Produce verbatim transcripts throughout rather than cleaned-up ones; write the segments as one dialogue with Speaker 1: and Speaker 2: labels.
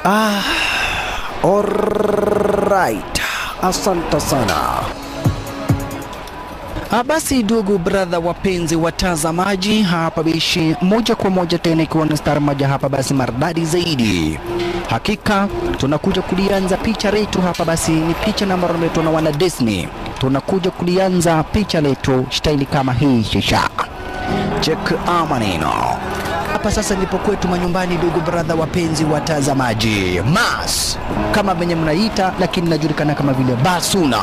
Speaker 1: Ah, alright. Asante sana. Basi ndugu brother wapenzi watazamaji, hapa bishi moja kwa moja tena ikiwa na star moja hapa basi maridadi zaidi. Hakika tunakuja kulianza picha letu hapa basi ni picha namba letu na wana Disney. Tunakuja kulianza picha letu staili kama hii shisha. Check amanino. Hapa sasa ndipo kwetu manyumbani ndugu brother wapenzi watazamaji. Mas kama venye mnaita lakini najulikana kama vile Basuna.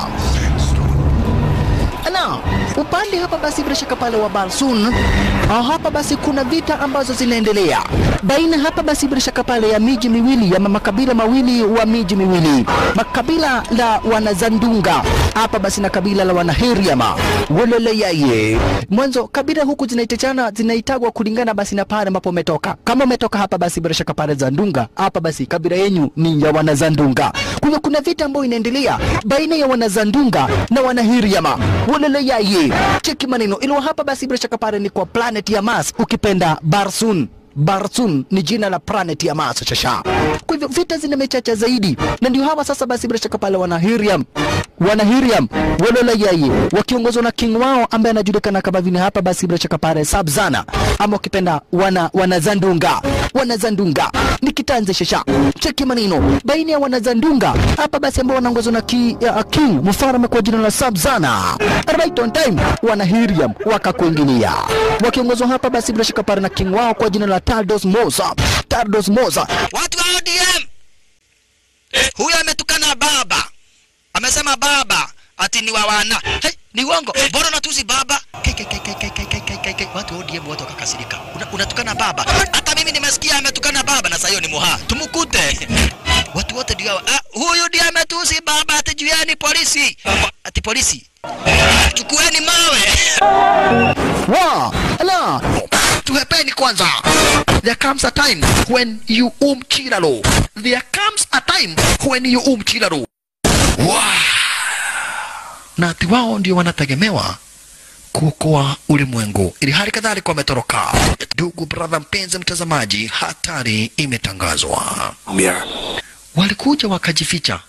Speaker 1: Na upande hapa basi bila shaka pale wa Balsun, hapa basi kuna vita ambazo zinaendelea baina hapa basi bila shaka pale ya miji miwili ya makabila mawili wa miji miwili, makabila la wanazandunga hapa basi na kabila la wanahiriama wolele yaye. Mwanzo kabila huku zinaitachana zinaitagwa kulingana basi na pale ambapo umetoka. Kama umetoka hapa basi bila shaka pale Zandunga, hapa basi kabila yenu ni ya wanazandunga. Kuna kuna vita ambayo inaendelea baina ya wanazandunga na wanahiriama wolele yaye. Cheki maneno ilo hapa basi bila shaka pale ni kwa planet ya Mars, ukipenda Barsun. Barsun ni jina la planet ya Mars shasha. Kwa hivyo vita zinamechacha zaidi, na ndio hawa sasa basi bila shaka pale wanahiriam wanahiriam walola yaye wakiongozwa na king wao ambaye anajulikana kama vile hapa basi bila shaka pale Sabzana, ama ukipenda wana wanazandunga. Wanazandunga ni kitanze shasha. Cheki maneno baina ya wanazandunga hapa basi ambao wanaongozwa na ki, uh, king mfalme kwa jina la Sabzana. Right on time wanahiriam wakakuingilia wakiongozwa hapa basi bila shaka pale na king wao kwa jina la Tardos Moza. Tardos Moza.
Speaker 2: Watu wa O D M. Huyo ametukana baba. Amesema baba ati ni wa wana. Hey, ni uongo. Bora natusi baba. Keke keke keke keke keke. Watu wa O D M watu wakakasirika. Unatukana una baba. Hata mimi nimesikia ametukana baba na sasa hiyo ni muha. Tumukute. Watu wote ndio ah, huyu ndiye ametusi baba ati jueni polisi. Ati polisi. Chukueni mawe.
Speaker 1: Wa, ala. Tuhepeni kwanza. There comes a time when you um chilalo. There comes a time when you um chilalo. Wow. Na ati wao ndio wanategemewa kuokoa ulimwengu, ili hali kadhalika wametoroka. Ndugu brother mpenzi mtazamaji, hatari imetangazwa.
Speaker 3: Yeah.
Speaker 1: Walikuja wakajificha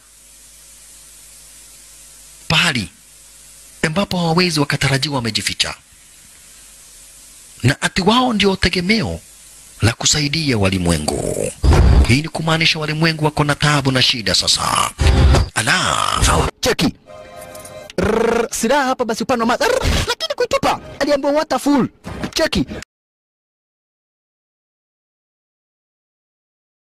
Speaker 1: pahali ambapo hawawezi wakatarajiwa wamejificha, na ati wao ndio tegemeo la kusaidia walimwengu. Hii ni kumaanisha walimwengu wako na taabu na shida sasa. Ala, cheki silaha hapa basi upano ma lakini kuitupa aliambiwa water full. Cheki